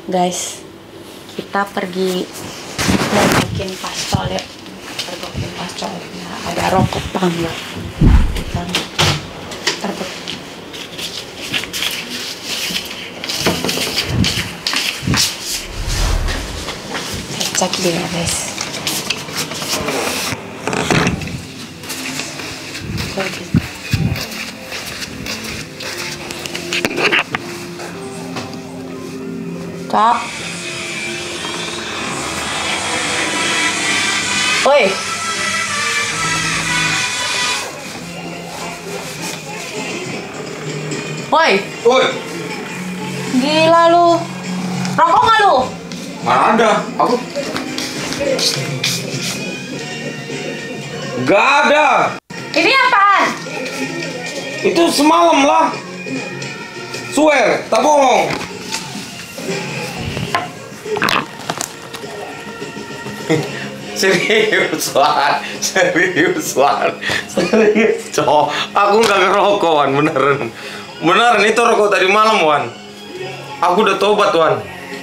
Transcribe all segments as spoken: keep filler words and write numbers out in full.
Guys, kita pergi mau bikin pastol ya. Pergi bikin pastol. Nah, ada rokok pangga. Kita terbit. Cek dia guys. Cok. Oi. Woi. Woi. Gila lu. Rokok nggak lu? Mana ada? Aku Gak ada. Ini apaan? Itu semalam lah. Swear, tak bohong. Serius Wan, serius Wan, serius cowok. Aku nggak ngerokok Wan, beneran, beneran itu rokok tadi malam Wan. Aku udah tobat Wan.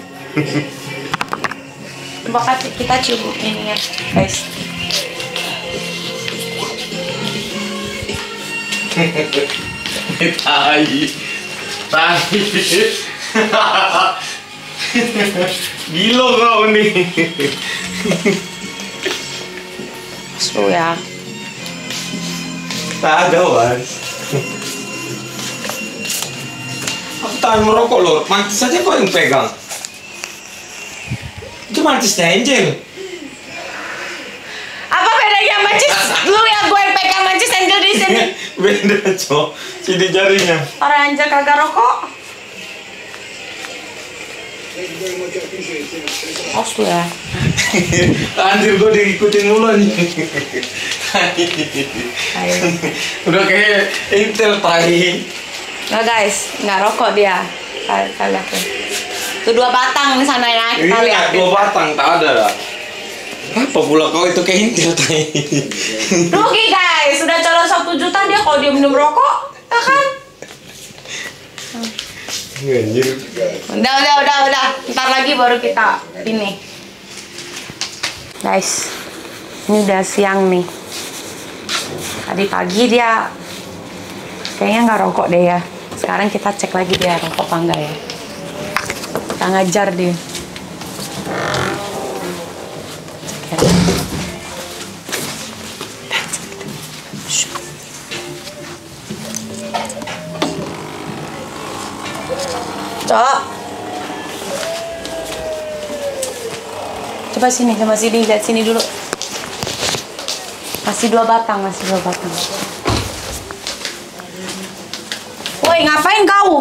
Coba kita cium ini ya guys. Tai, tai. Gila kau nih. Seru ya. Tak ada Wan. Aku tahan merokok loh, mantis saja kau yang pegang. Itu mantisnya Angel. Apa bedanya mancis? Lu ya gue yang pegang mancis Angel di sini. Beda cok, sini jarinya. Orang Angel kagak rokok. Os lu ya. Anjir gue diikutin mulu nih. Udah kayak Intel tai. Nggak guys, nggak rokok dia. Kita lihat tuh. Tuh dua batang di sana ya. Kita Ini lihat. dua batang tak ada lah. Apa pula kau itu kayak Intel tai? Rugi guys, sudah colong satu juta dia kalau dia minum rokok, ya kan? Anjir. Udah, udah, udah, udah. Ntar lagi baru kita ini. Guys, ini udah siang nih. Tadi pagi dia kayaknya nggak rokok deh ya. Sekarang kita cek lagi dia rokok apa enggak ya. Kita ngajar dia. Cek ya. Cok. Coba sini, coba sini, lihat sini dulu. Masih dua batang, masih dua batang. Woi, ngapain kau?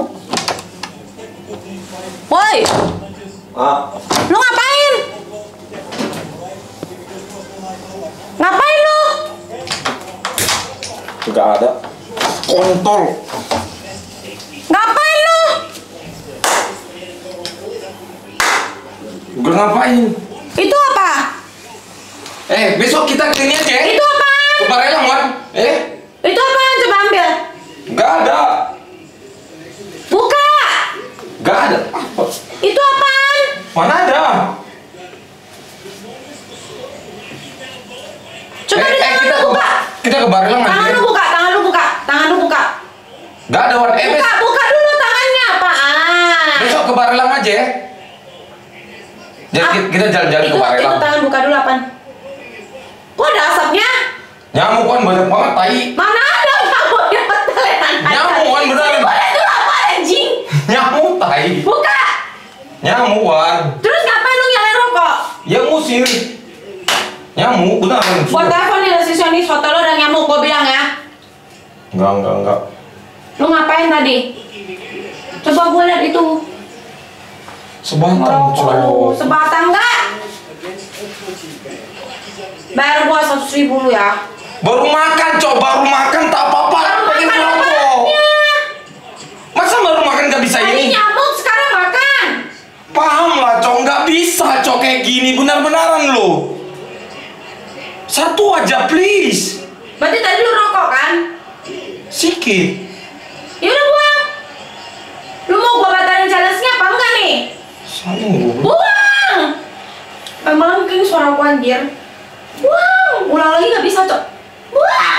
Woi. Ah. Lu ngapain? Ngapain lu? Tidak ada. Kontol. Ngapain lu? Gue ngapain? Itu apa? Eh, besok kita ke ini aja. Itu apaan? Ke Barelang, Wan. Eh? Itu apaan? Coba ambil. Gak ada. Buka. Gak ada. Apa? Itu apaan? Mana ada? Coba eh, di eh, tangan kita lu ke, buka. kita ke Barelang aja. Tangan lu buka, tangan lu buka, tangan lu buka. Gak ada, Wan. Eh, Buka, bes- buka dulu tangannya apaan? besok ke Barelang aja ya. Jadi Ah, kita jalan-jalan itu, ke Barelang. itu tangan buka dulu apaan? Kok ada asapnya? Nyamuk kan banyak banget, tai. Mana ada nyamuk yang betelenan? Nyamuk, Wan, beneran. Ini boleh dulu apa anjing? Nyamuk, tai. Buka. Nyamuk, Wan. Terus ngapain lu nyalain rokok? Ya ngusir. Nyamuk, beneran. Gua telepon di resepsionis hotel lo ada nyamuk, gua bilang ya. Enggak, enggak, enggak. Lu ngapain tadi? Coba gua lihat itu. Sebatang, Ngerokok lu, cowok. sebatang enggak? Bayar gua seratus ribu lu ya. Baru makan, cok. Baru makan, tak apa-apa. Pengen Makan ngerokok. apanya? Masa baru makan gak bisa Tadi ini? nyamuk, sekarang makan. Paham lah, cok. Gak bisa, cok. Kayak gini, benar-benaran lo. Satu aja, please. Berarti tadi lu rokok kan? Sikit. Ya udah buang. Lu mau gua batalin challenge-nya apa enggak nih? Buang! Memang mungkin suara aku anjir. Buang! Ulang lagi nggak bisa, Cok. Buang!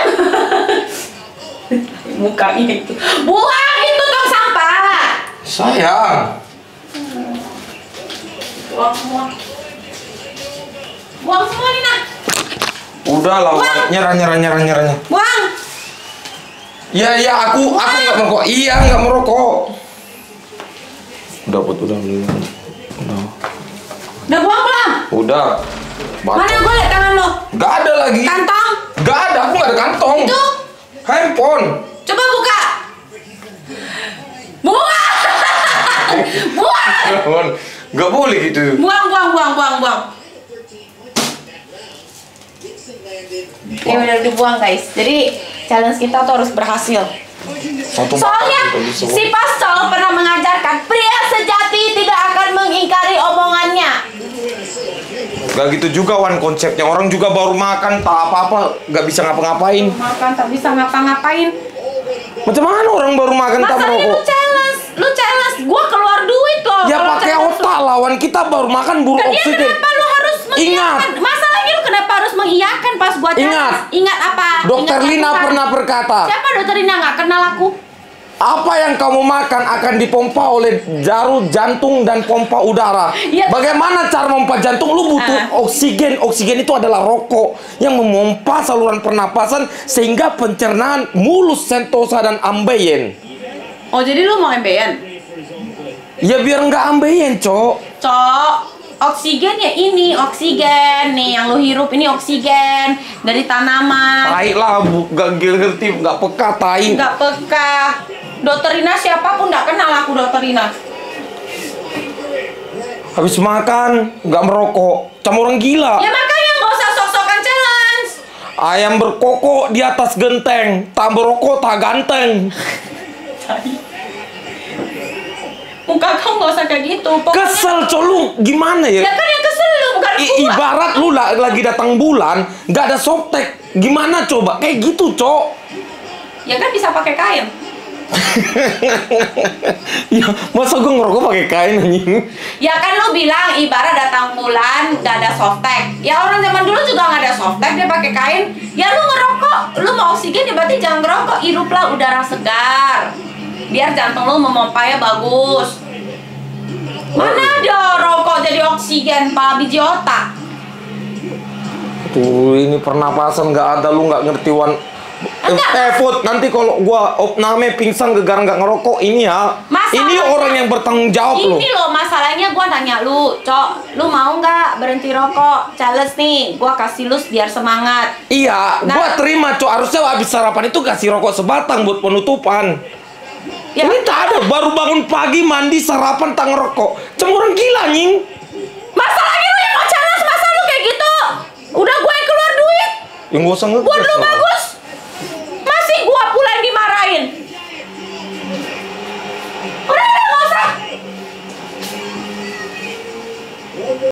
Mukanya itu. Buang! Itu tong sampah! Sayang. Buang semua. Buang semua, Nina. Udah lah, nyerah, nyerah, nyerah, nyerah. Buang! Ya, ya, aku, aku nggak merokok. Iya, nggak merokok. Udah, Put, udah, udah. Udah. Udah buang belum? Udah. Mana gue liat tangan lo? Gak ada lagi. Kantong? Gak ada, aku gak ada kantong. Itu? Handphone. Coba buka. Buang! Buang! Gak boleh gitu. Buang, buang, buang, buang, buang. Ini udah dibuang guys. Jadi challenge kita tuh harus berhasil. Satu Soalnya si Pascal pernah mengajarkan pria sejati tidak akan mengingkari omongannya. Gak gitu juga Wan konsepnya. Orang juga baru makan tak apa-apa gak bisa ngapa-ngapain. Makan tak bisa ngapa-ngapain. Macam mana orang baru makan tak Masalahnya lu merokok? challenge, lu challenge, gua keluar duit loh. Ya kalau pakai challenge otak lawan kita baru makan buru Kan dia oksigen. kenapa lu harus mengiyakan? Ingat. Masalahnya lu kenapa harus mengiyakan pas gua challenge? Ingat. Ingat apa? Dokter Ingat Lina apa? pernah berkata, Siapa dokter Lina nggak kenal aku? apa yang kamu makan akan dipompa oleh jarum jantung dan pompa udara. Ya. Bagaimana cara memompa jantung? Lu butuh Ah. oksigen. Oksigen itu adalah rokok yang memompa saluran pernapasan sehingga pencernaan mulus, sentosa dan ambeien. Oh jadi lu mau ambeien? Ya biar nggak ambeien, Cok. Cok, oksigen ya ini oksigen nih yang lu hirup ini oksigen dari tanaman. Tai lah, bu, gak ngerti, gak peka, tai. Nggak peka. Dokter Rina siapapun nggak kenal aku dokter Rina. Habis makan, nggak merokok. Cuma orang gila. Ya makanya nggak usah sok-sokan challenge. Ayam berkokok di atas genteng. Tak merokok, tak ganteng. Muka kamu nggak usah kayak gitu. Pokoknya- Kesel, Cok, lu gimana ya? Ya kan yang kesel lu bukan I- gua. ibarat lu la- lagi datang bulan, nggak ada softtek. Gimana coba? Kayak gitu, Cok. Ya kan bisa pakai kain. Ya, masa gue ngerokok pakai kain anjing? Ya kan lu bilang ibarat datang bulan gak ada softtek. Ya orang zaman dulu juga gak ada softtek, dia pakai kain. Ya lu ngerokok, lu mau oksigen ya berarti jangan ngerokok, hiruplah udara segar. Biar jantung lu memompanya bagus. Mana ada rokok jadi oksigen, pala biji otak. Tuh, ini pernapasan nggak ada, lu nggak ngerti Wan. Enggak. Eh, Put, nanti kalau gua opname pingsan gara-gara nggak ngerokok ini ya. Masalahnya- ini orang yang bertanggung jawab loh. Ini loh masalahnya gua nanya lu, Cok, lu mau nggak berhenti rokok? Challenge nih, gua kasih lu biar semangat. Iya, Nah. gua terima, Cok. Harusnya habis sarapan itu kasih rokok sebatang buat penutupan. Ya, Ini tak ada, baru bangun pagi mandi sarapan tak ngerokok. Cuma orang gila nying. masalahnya lu yang mau challenge, masa lu kayak gitu? Udah gue yang keluar duit, Yang gua usah ngegas buat lu lah. bagus.